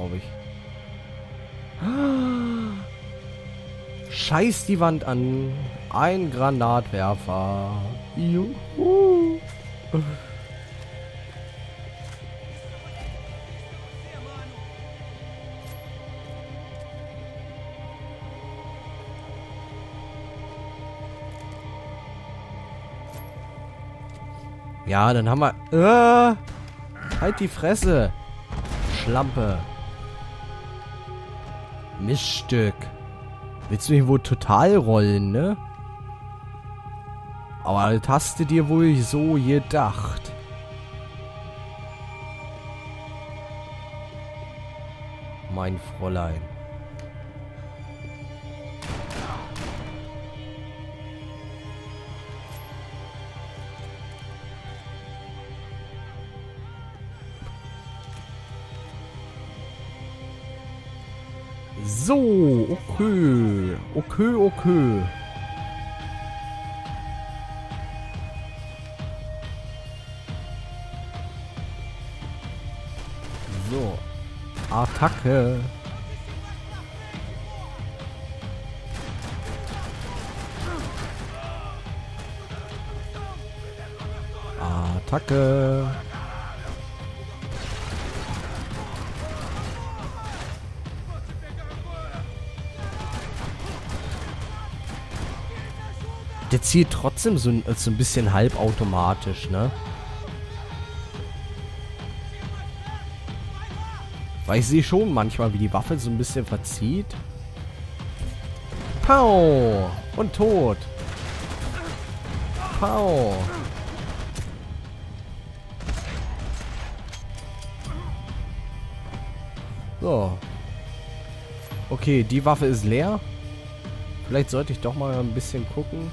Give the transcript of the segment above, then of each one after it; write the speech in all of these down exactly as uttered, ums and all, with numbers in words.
glaube ich. Scheiß die Wand an. Ein Granatwerfer. Juhu. Ja, dann haben wir... Äh, halt die Fresse. Schlampe. Miststück. Willst du mich wohl total rollen, ne? Aber das hast du dir wohl so gedacht. Mein Fräulein. So, okay. Okay, okay. So. Attacke. Attacke. Der zielt trotzdem so ein, so ein bisschen halbautomatisch, ne? Weil ich sehe schon manchmal, wie die Waffe so ein bisschen verzieht. Pau! Und tot. Pau! So. Okay, die Waffe ist leer. Vielleicht sollte ich doch mal ein bisschen gucken.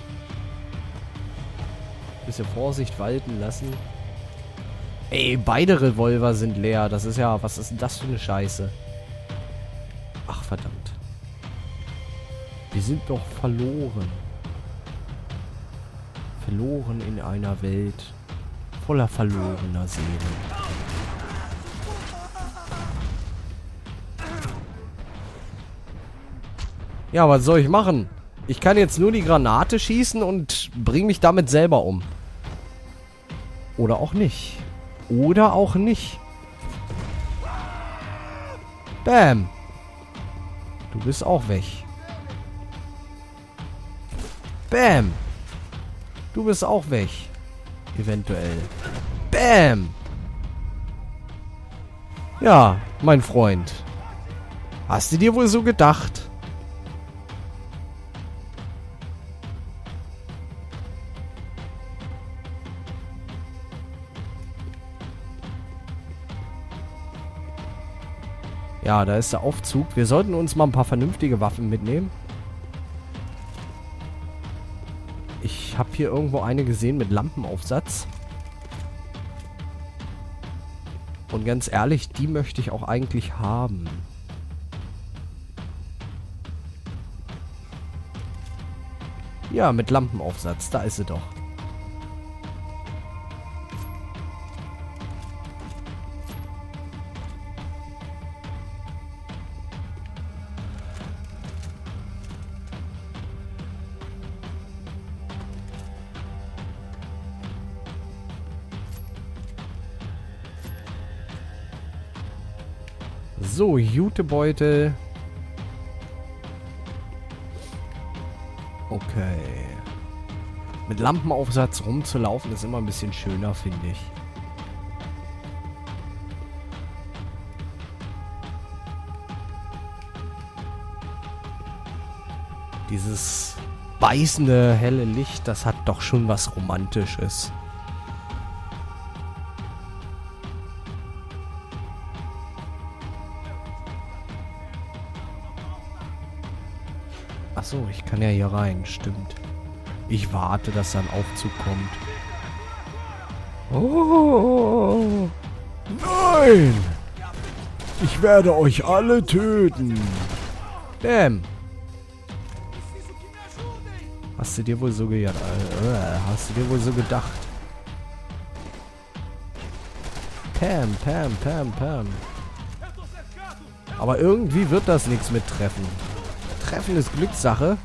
Ein bisschen Vorsicht walten lassen. Ey, beide Revolver sind leer. Das ist ja... Was ist denn das für eine Scheiße? Ach, verdammt. Wir sind doch verloren. Verloren in einer Welt voller verlorener Seelen. Ja, was soll ich machen? Ich kann jetzt nur die Granate schießen und bring mich damit selber um. Oder auch nicht. Oder auch nicht. Bam. Du bist auch weg. Bam. Du bist auch weg. Eventuell. Bam. Ja, mein Freund. Hast du dir wohl so gedacht? Ja, da ist der Aufzug. Wir sollten uns mal ein paar vernünftige Waffen mitnehmen. Ich habe hier irgendwo eine gesehen mit Lampenaufsatz. Und ganz ehrlich, die möchte ich auch eigentlich haben. Ja, mit Lampenaufsatz. Da ist sie doch. So, Jutebeutel. Okay. Mit Lampenaufsatz rumzulaufen ist immer ein bisschen schöner, finde ich. Dieses beißende, helle Licht, das hat doch schon was Romantisches. Achso, ich kann ja hier rein, stimmt. Ich warte, dass da ein Aufzug kommt. Oh, nein! Ich werde euch alle töten. Bam. Hast du dir wohl so ge- äh, Hast du dir wohl so gedacht? Pam, Pam, Pam, Pam. Aber irgendwie wird das nichts mit Treffen. Treffen ist Glückssache.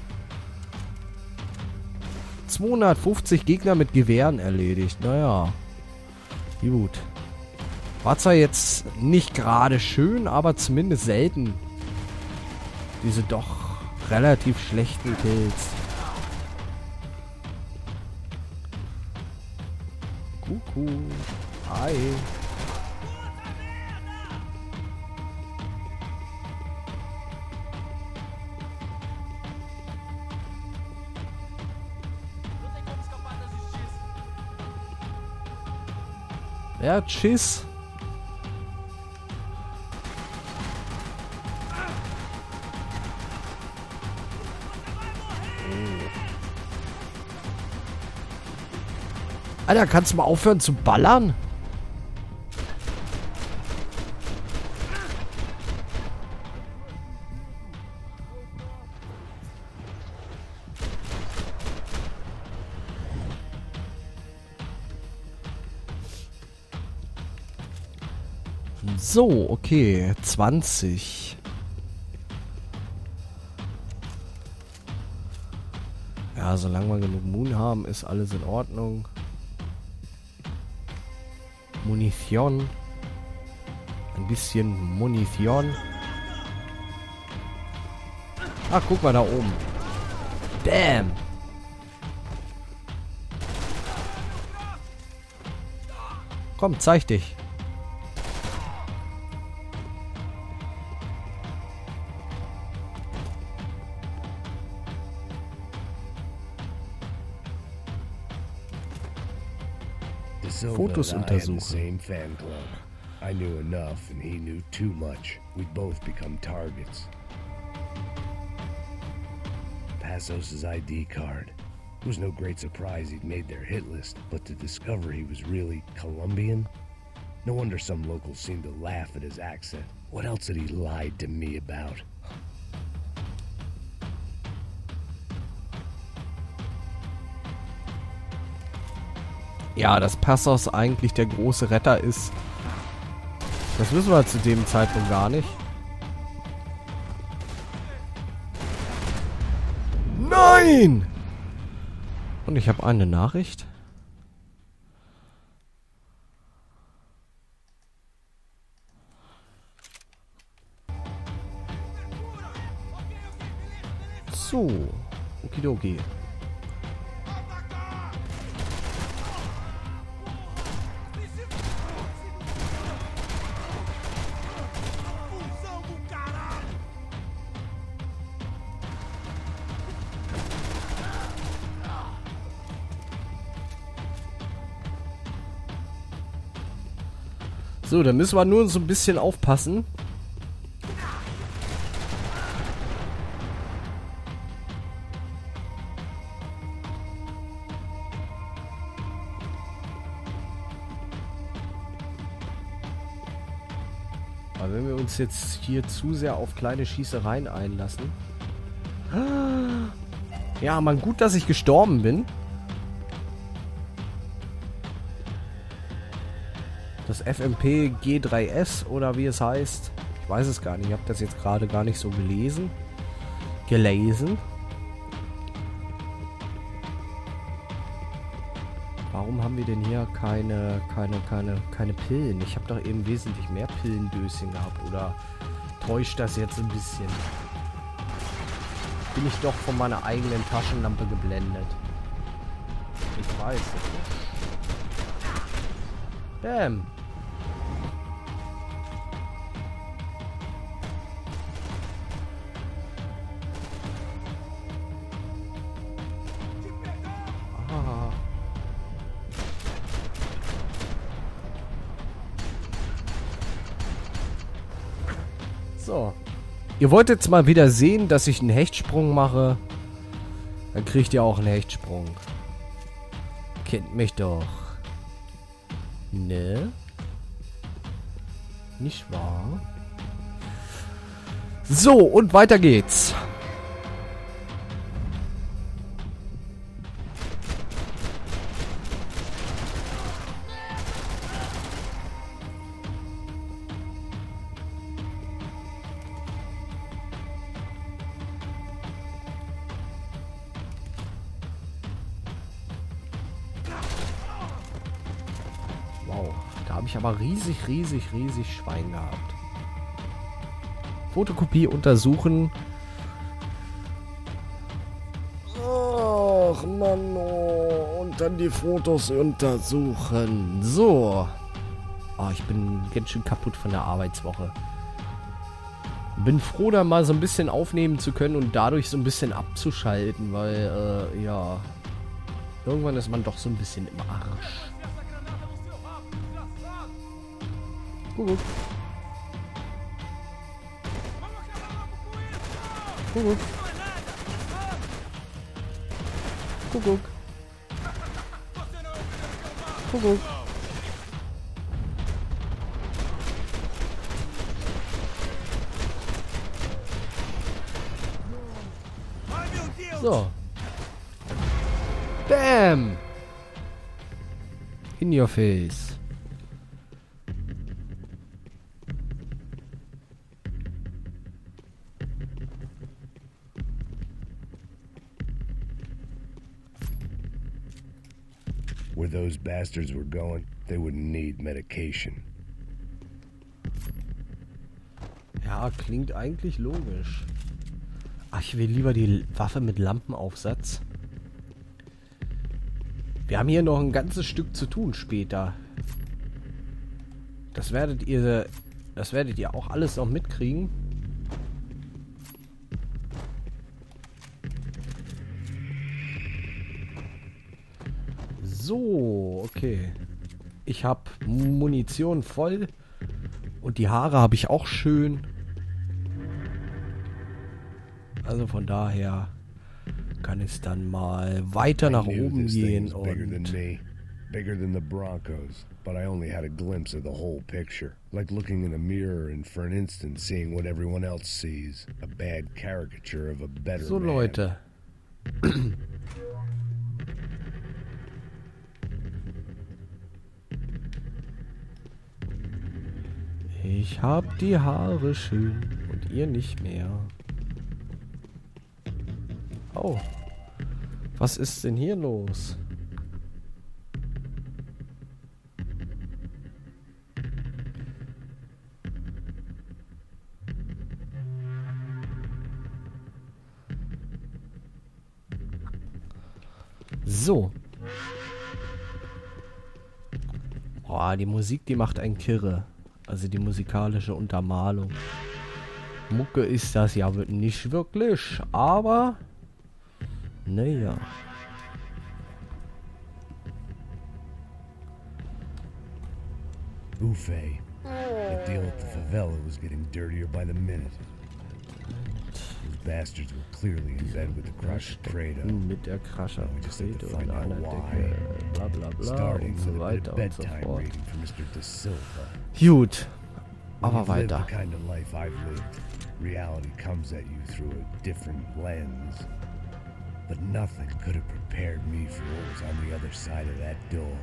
zweihundertfünfzig Gegner mit Gewehren erledigt. Naja. Gut. War zwar jetzt nicht gerade schön, aber zumindest selten. Diese doch relativ schlechten Kills. Kuckuck. Hi. Ja, tschüss. Alter, kannst du mal aufhören zu ballern? So, okay. zwanzig. Ja, solange wir genug Moon haben, ist alles in Ordnung. Munition. Ein bisschen Munition. Ach, guck mal da oben. Damn. Komm, zeig dich. Fotos untersuchen. I knew enough and he knew too much. We'd both become targets. Passos' I D card. It was no great surprise he'd made their hit list, but to discover he was really Colombian? No wonder some locals seemed to laugh at his accent. What else had he lied to me about? Ja, dass Passos eigentlich der große Retter ist. Das wissen wir zu dem Zeitpunkt gar nicht. Nein! Und ich habe eine Nachricht. So. Okidoki. So, dann müssen wir nur so ein bisschen aufpassen. Aber wenn wir uns jetzt hier zu sehr auf kleine Schießereien einlassen. Ja, man, gut, dass ich gestorben bin. Das F M P G drei S oder wie es heißt. Ich weiß es gar nicht. Ich habe das jetzt gerade gar nicht so gelesen. Gelesen. Warum haben wir denn hier keine, keine, keine, keine Pillen? Ich habe doch eben wesentlich mehr Pillendöschen gehabt. Oder täuscht das jetzt ein bisschen? Bin ich doch von meiner eigenen Taschenlampe geblendet? Ich weiß es nicht. Bam. So. Ihr wollt jetzt mal wieder sehen, dass ich einen Hechtsprung mache. Dann kriegt ihr auch einen Hechtsprung. Kennt mich doch. Ne? Nicht wahr? So, und weiter geht's. ich aber riesig, riesig, riesig Schwein gehabt. Fotokopie untersuchen. Ach, Mann. Oh. Und dann die Fotos untersuchen. So. Oh, ich bin ganz schön kaputt von der Arbeitswoche. Bin froh, da mal so ein bisschen aufnehmen zu können und dadurch so ein bisschen abzuschalten, weil, äh, ja... Irgendwann ist man doch so ein bisschen im Arsch. Kuckuck. Kuckuck. Kuckuck. Kuckuck. So. Bam! In your face. Where those bastards were going, they wouldn't need medication. Ja, klingt eigentlich logisch. Ach, ich will lieber die Waffe mit Lampenaufsatz. Wir haben hier noch ein ganzes Stück zu tun später. Das werdet ihr, das werdet ihr auch alles noch mitkriegen. So, okay. Ich habe Munition voll und die Haare habe ich auch schön. Also von daher kann es dann mal weiter nach oben gehen und bigger than the Broncos, but I only had a glimpse of the whole picture, like looking in a mirror and for an instant seeing what everyone else sees, a bad caricature of a better so man. Leute. Ich hab die Haare schön und ihr nicht mehr. Oh. Was ist denn hier los? So. Oh, die Musik, die macht einen kirre. Also die musikalische Untermalung. Mucke ist das ja nicht wirklich, aber naja. Buffet. The deal at the favela was getting dirtier by the minute. Those bastards were clearly in bed with the crushed Credo. Mit der Crusher We just had to Credo find und out einer why. Decke, bla bla bla Starting und so with a bit weiter of und so bedtime fort. reading for Mister De Silva. Gut, When aber you've lived weiter. the kind of life I've lived, reality comes at you through a different lens. But nothing could have prepared me for what was on the other side of that door.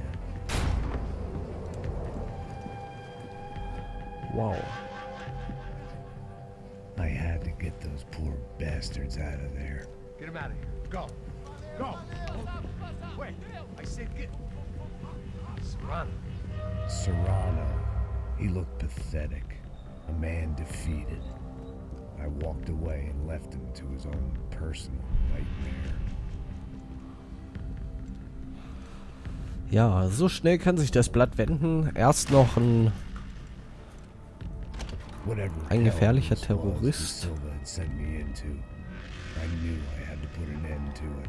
Wow. I had to get those poor bastards out of there. Get him out of here. Go. Go. Wait. I said get... Serrano. Serrano. He looked pathetic. A man defeated. I walked away and left him to his own personal nightmare. Ja, so schnell kann sich das Blatt wenden. Erst noch ein, Whatever ein hell gefährlicher this was De Terrorist. Silva had sent me into, I knew I had to put an end to it.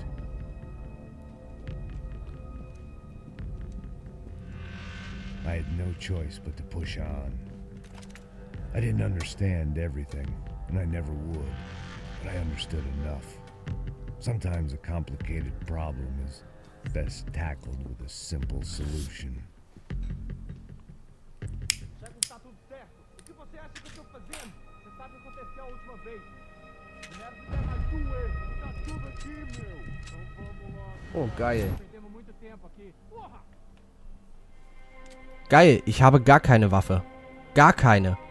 I had no choice but to push on. I didn't understand everything, and I never would, but I understood enough. Sometimes a complicated problem is best tackled with a simple solution. Chefe, está tudo certo. O que você acha que eu estou fazendo? Você sabe o que aconteceu a última vez. Mulher não quer mais doer. Tá tudo aqui, meu. Então vamos lá. Oh, geil. Perdemos muito tempo aqui. Porra! Geil, ich habe gar keine Waffe. Gar keine.